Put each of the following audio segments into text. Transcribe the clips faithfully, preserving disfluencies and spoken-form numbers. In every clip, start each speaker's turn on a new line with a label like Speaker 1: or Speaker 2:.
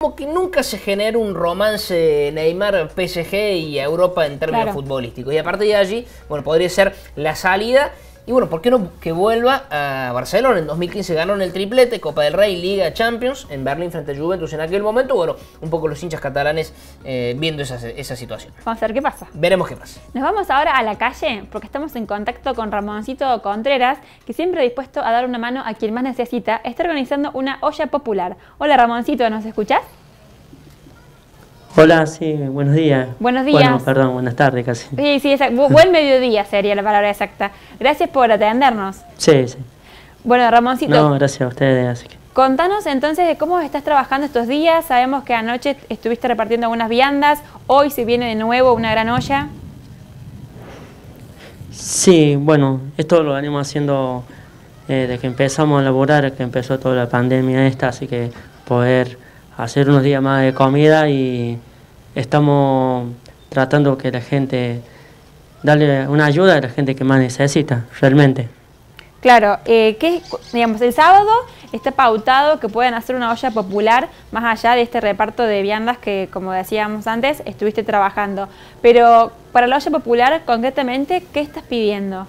Speaker 1: como que nunca se genera un romance Neymar, P S G y Europa en términos
Speaker 2: Claro.
Speaker 1: futbolísticos. Y a partir de allí, bueno, podría ser la salida. Y bueno, ¿por qué no que vuelva a Barcelona? En dos mil quince ganaron el triplete, Copa del Rey, Liga, Champions, en Berlín frente a Juventus en aquel momento. Bueno, un poco los hinchas catalanes eh, viendo esa, esa situación.
Speaker 2: Vamos a ver qué pasa.
Speaker 1: Veremos qué pasa.
Speaker 2: Nos vamos ahora a la calle porque estamos en contacto con Ramoncito Contreras, que siempre dispuesto a dar una mano a quien más necesita, está organizando una olla popular. Hola Ramoncito, ¿nos escuchás?
Speaker 3: Hola, sí, buenos días.
Speaker 2: Buenos días.
Speaker 3: Bueno, perdón, buenas tardes casi.
Speaker 2: Sí, sí, exacto. Bu- buen mediodía sería la palabra exacta. Gracias por atendernos.
Speaker 3: Sí, sí.
Speaker 2: Bueno, Ramoncito,
Speaker 3: No, gracias a ustedes, así que...
Speaker 2: contanos entonces de cómo estás trabajando estos días. Sabemos que anoche estuviste repartiendo algunas viandas, hoy se viene de nuevo una gran olla.
Speaker 3: Sí, bueno, esto lo venimos haciendo eh, desde que empezamos a laburar, que empezó toda la pandemia esta, así que poder hacer unos días más de comida y estamos tratando que la gente, darle una ayuda a la gente que más necesita, realmente.
Speaker 2: Claro, eh, que digamos, el sábado está pautado que puedan hacer una olla popular más allá de este reparto de viandas que, como decíamos antes, estuviste trabajando. Pero para la olla popular, concretamente, ¿qué estás pidiendo?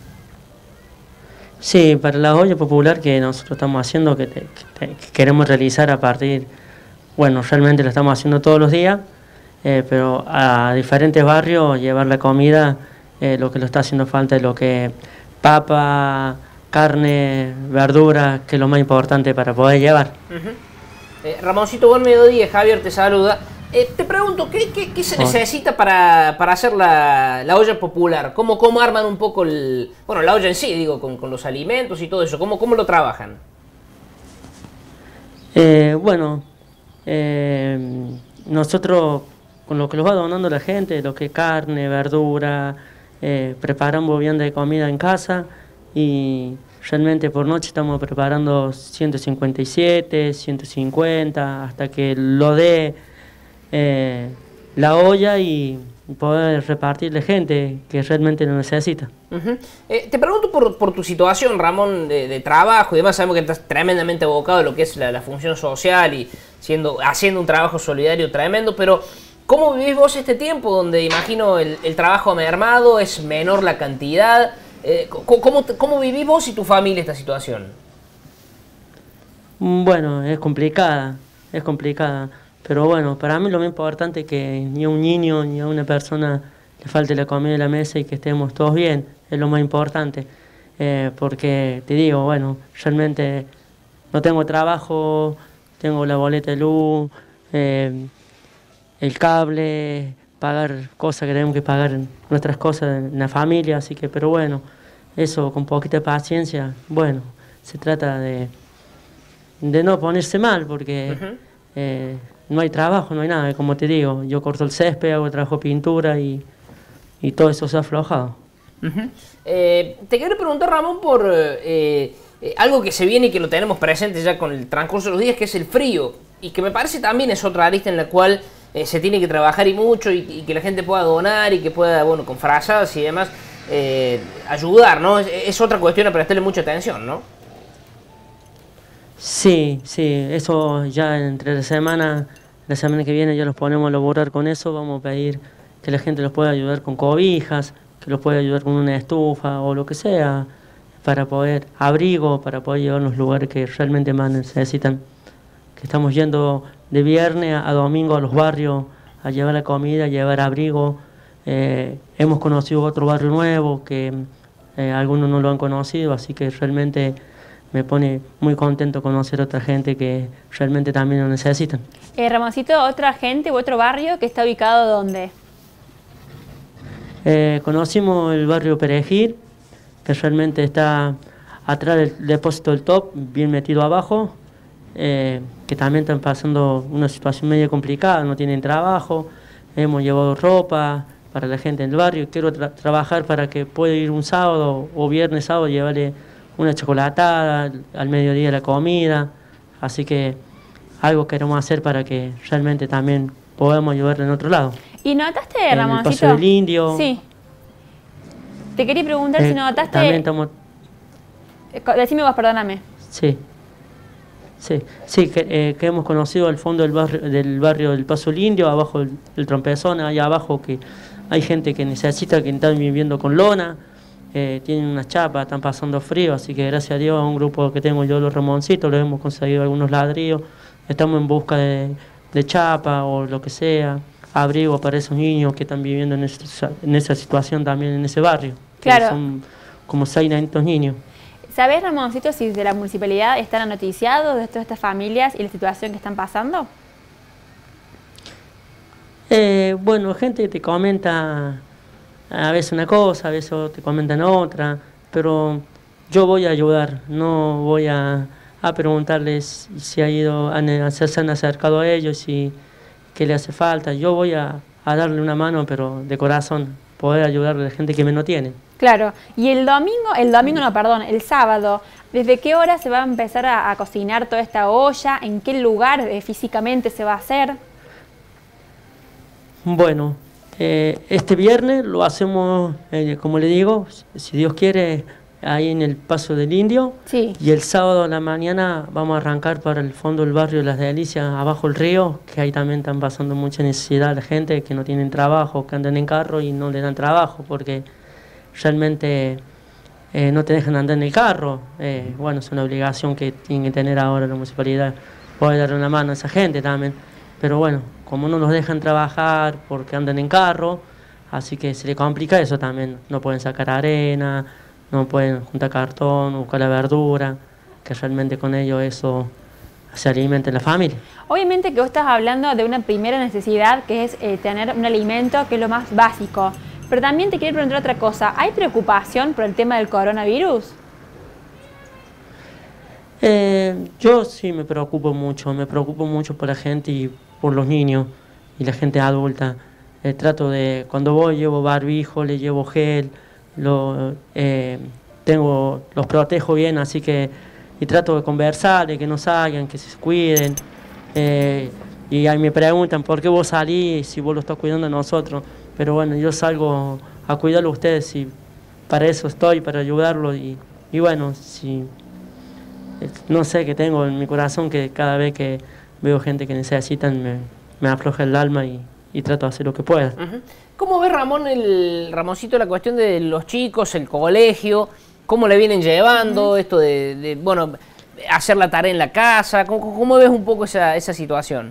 Speaker 3: Sí, para la olla popular que nosotros estamos haciendo, que, te- que te- que queremos realizar a partir, bueno, realmente lo estamos haciendo todos los días, eh, pero a diferentes barrios llevar la comida, eh, lo que lo está haciendo falta es lo que papa, carne, verduras, que es lo más importante para poder llevar.
Speaker 1: Uh-huh. eh, Ramoncito, buen mediodía, Javier te saluda. Eh, te pregunto, ¿qué, qué, qué se
Speaker 3: Hola.
Speaker 1: necesita para, para hacer la, la olla popular? ¿Cómo, ¿Cómo arman un poco el... Bueno, la olla en sí, digo, con, con los alimentos y todo eso. ¿Cómo, cómo lo trabajan?
Speaker 3: Eh, bueno, eh, nosotros con lo que nos va donando la gente, lo que es carne, verdura, eh, preparamos vianda de comida en casa y realmente por noche estamos preparando ciento cincuenta y siete, ciento cincuenta, hasta que lo dé eh, la olla y poder repartirle gente que realmente lo necesita.
Speaker 1: Uh-huh. eh, te pregunto por, por tu situación, Ramón, de, de trabajo y demás. Sabemos que estás tremendamente abocado a lo que es la, la función social y siendo, haciendo un trabajo solidario tremendo, pero ¿cómo vivís vos este tiempo donde imagino el, el trabajo ha mermado, es menor la cantidad? Eh, ¿cómo, ¿Cómo vivís vos y tu familia esta situación?
Speaker 3: Bueno, es complicada, es complicada, pero bueno, para mí lo más importante es que ni a un niño ni a una persona le falte la comida en la mesa y que estemos todos bien, es lo más importante, eh, porque te digo, bueno, realmente no tengo trabajo, tengo la boleta de luz, eh, el cable, pagar cosas que tenemos que pagar, nuestras cosas en la familia, así que, pero bueno, eso con poquita paciencia, bueno, se trata de, de no ponerse mal, porque
Speaker 1: Uh-huh.
Speaker 3: eh, no hay trabajo, no hay nada, como te digo, yo corto el césped, hago trabajo de pintura y, y todo eso se ha aflojado.
Speaker 1: Uh-huh. eh, te quiero preguntar, Ramón, por eh, eh, algo que se viene y que lo tenemos presente ya con el transcurso de los días, que es el frío, y que me parece también es otra arista en la cual eh, se tiene que trabajar y mucho, y, y que la gente pueda donar y que pueda, bueno, con frazadas y demás, eh, ayudar, ¿no? Es, es otra cuestión a prestarle mucha atención, ¿no?
Speaker 3: Sí, sí, eso ya entre la semana, la semana que viene ya los ponemos a laborar con eso, vamos a pedir que la gente los pueda ayudar con cobijas, que los pueda ayudar con una estufa o lo que sea, para poder, abrigo, para poder llevar a los lugares que realmente más necesitan. Que estamos yendo de viernes a domingo a los barrios a llevar la comida, a llevar abrigo. Eh, hemos conocido otro barrio nuevo que eh, algunos no lo han conocido, así que realmente me pone muy contento conocer a otra gente que realmente también lo necesitan.
Speaker 2: Eh, Ramoncito, ¿otra gente u otro barrio que está ubicado dónde?
Speaker 3: Eh, conocimos el barrio Perejil, que realmente está atrás del depósito del Top, bien metido abajo, eh, que también están pasando una situación medio complicada, no tienen trabajo, hemos llevado ropa para la gente del barrio, quiero tra trabajar para que pueda ir un sábado o viernes, sábado, llevarle una chocolatada, al mediodía la comida, así que algo queremos hacer para que realmente también podamos ayudarle en otro lado.
Speaker 2: ¿Y notaste,
Speaker 3: En el
Speaker 2: Ramoncito?
Speaker 3: Paso del Indio.
Speaker 2: Sí. Te quería preguntar
Speaker 3: Eh,
Speaker 2: si notaste...
Speaker 3: También estamos...
Speaker 2: Eh, co- Decime vos, perdóname.
Speaker 3: Sí. Sí, sí que, eh, que hemos conocido al fondo del barrio del, barrio del Paso del Indio, abajo el, el Trompezón, allá abajo que hay gente que necesita, que están viviendo con lona, eh, tienen unas chapas, están pasando frío, así que gracias a Dios a un grupo que tengo yo, los Ramoncitos, les hemos conseguido algunos ladrillos, estamos en busca de, de chapa o lo que sea, abrigo para esos niños que están viviendo en esa, en esa situación también en ese barrio.
Speaker 2: Claro.
Speaker 3: Son como seiscientos niños.
Speaker 2: ¿Sabés, Ramoncito, si de la municipalidad están anoticiados de todas estas familias y la situación que están pasando?
Speaker 3: Eh, bueno, gente que te comenta a veces una cosa, a veces te comentan otra, pero yo voy a ayudar, no voy a, a preguntarles si ha ido, han, se han acercado a ellos y qué le hace falta. Yo voy a, a darle una mano, pero de corazón, poder ayudarle a la gente que me no tiene.
Speaker 2: Claro, y el domingo, el domingo no, perdón, el sábado, ¿desde qué hora se va a empezar a, a cocinar toda esta olla? ¿En qué lugar eh, físicamente se va a hacer?
Speaker 3: Bueno, eh, este viernes lo hacemos, eh, como le digo, si Dios quiere, ahí en el Paso del Indio.
Speaker 2: Sí.
Speaker 3: Y el sábado a la mañana vamos a arrancar para el fondo del barrio de Las Delicias, abajo el río, que ahí también están pasando mucha necesidad la gente que no tienen trabajo, que andan en carro y no le dan trabajo, porque realmente eh, no te dejan andar en el carro. Eh, bueno, es una obligación que tiene que tener ahora la municipalidad, poder darle una mano a esa gente también. Pero bueno, como no los dejan trabajar porque andan en carro, así que se le complica eso también. No pueden sacar arena, no pueden juntar cartón, buscar la verdura, que realmente con ello eso se alimenta en la familia.
Speaker 2: Obviamente que vos estás hablando de una primera necesidad, que es eh, tener un alimento, que es lo más básico. Pero también te quiero preguntar otra cosa. ¿Hay preocupación por el tema del coronavirus?
Speaker 3: Eh, yo sí me preocupo mucho, me preocupo mucho por la gente y por los niños y la gente adulta. Eh, trato de, cuando voy llevo barbijo, le llevo gel, lo, eh, tengo, los protejo bien, así que y trato de conversar, de que no salgan, que se cuiden. Eh, y ahí me preguntan, ¿por qué vos salís si vos lo estás cuidando a nosotros? Pero bueno, yo salgo a cuidarlo a ustedes y para eso estoy, para ayudarlo. Y, y bueno, si, no sé qué tengo en mi corazón, que cada vez que veo gente que necesitan me, me afloja el alma y, y trato de hacer lo que pueda.
Speaker 1: Uh-huh. ¿Cómo ve Ramón, el Ramoncito, la cuestión de los chicos, el colegio? ¿Cómo le vienen llevando uh-huh. esto de, de, bueno, hacer la tarea en la casa? ¿Cómo, cómo ves un poco esa, esa situación?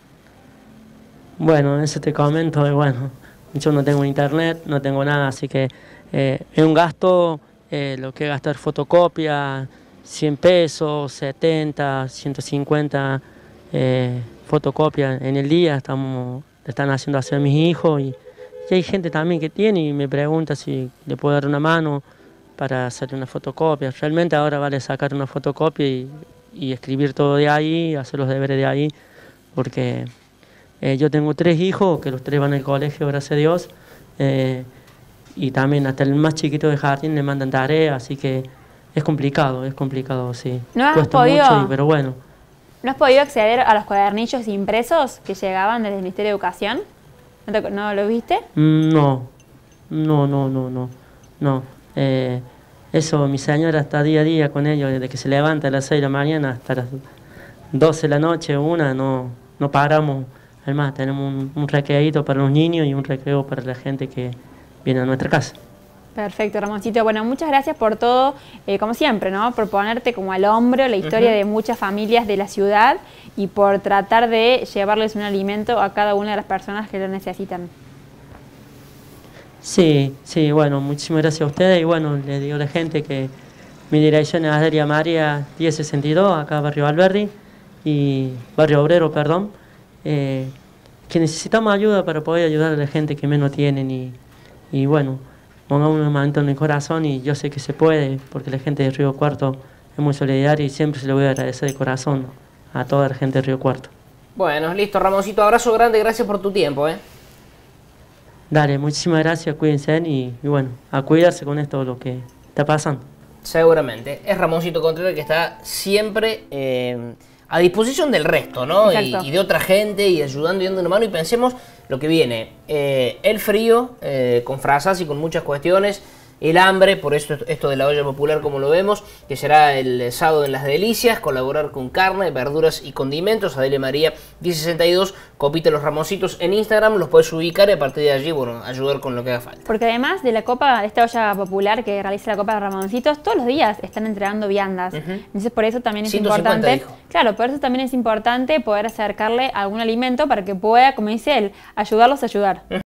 Speaker 3: Bueno, eso te comento, de, bueno, yo no tengo internet, no tengo nada, así que eh, es un gasto, eh, lo que es gastar fotocopia, cien pesos, setenta, ciento cincuenta eh, fotocopias en el día, estamos, le están haciendo hacer a mis hijos y, y hay gente también que tiene y me pregunta si le puedo dar una mano para hacer una fotocopia. Realmente ahora vale sacar una fotocopia y, y escribir todo de ahí, hacer los deberes de ahí, porque eh, yo tengo tres hijos, que los tres van al colegio, gracias a Dios, eh, y también hasta el más chiquito de jardín le mandan tareas, así que es complicado, es complicado, sí.
Speaker 2: ¿No has
Speaker 3: Cuesta
Speaker 2: podido,
Speaker 3: mucho, pero bueno.
Speaker 2: ¿No has podido acceder a los cuadernillos impresos que llegaban desde el Ministerio de Educación? ¿No, te, no lo viste?
Speaker 3: No, no, no, no, no, no. Eh, eso, mi señora está día a día con ellos, desde que se levanta a las seis de la mañana hasta las doce de la noche, una, no, no paramos. Además, tenemos un, un recreadito para los niños y un recreo para la gente que viene a nuestra casa.
Speaker 2: Perfecto, Ramoncito. Bueno, muchas gracias por todo, eh, como siempre, ¿no? Por ponerte como al hombro la historia uh-huh. de muchas familias de la ciudad y por tratar de llevarles un alimento a cada una de las personas que lo necesitan.
Speaker 3: Sí, sí, bueno, muchísimas gracias a ustedes y bueno, les digo a la gente que mi dirección es Adria María diez sesenta y dos, acá Barrio Alberdi y Barrio Obrero, perdón, eh, que necesitamos ayuda para poder ayudar a la gente que menos tienen y, y bueno, pongamos un momento en el corazón y yo sé que se puede, porque la gente de Río Cuarto es muy solidaria y siempre se le voy a agradecer de corazón a toda la gente de Río Cuarto.
Speaker 1: Bueno, listo, Ramoncito, abrazo grande, gracias por tu tiempo, ¿eh?
Speaker 3: Dale, muchísimas gracias, cuídense y, y bueno, a cuidarse con esto lo que está pasando.
Speaker 1: Seguramente, es Ramoncito Contreras que está siempre eh, a disposición del resto, ¿no? Y, y de otra gente y ayudando y dando una mano y pensemos lo que viene, eh, el frío, eh, con frazas y con muchas cuestiones, el hambre, por eso esto de la olla popular como lo vemos, que será el sábado en Las Delicias, colaborar con carne, verduras y condimentos. Adele María diez sesenta y dos, Copita Los Ramoncitos en Instagram, los puedes ubicar y a partir de allí, bueno, ayudar con lo que haga falta.
Speaker 2: Porque además de la copa, de esta olla popular que realiza la Copa de Ramoncitos, todos los días están entregando viandas. Uh-huh. Entonces por eso también es
Speaker 1: ciento cincuenta,
Speaker 2: importante,
Speaker 1: dijo.
Speaker 2: Claro, por eso también es importante poder acercarle algún alimento para que pueda, como dice él, ayudarlos a ayudar. Uh-huh.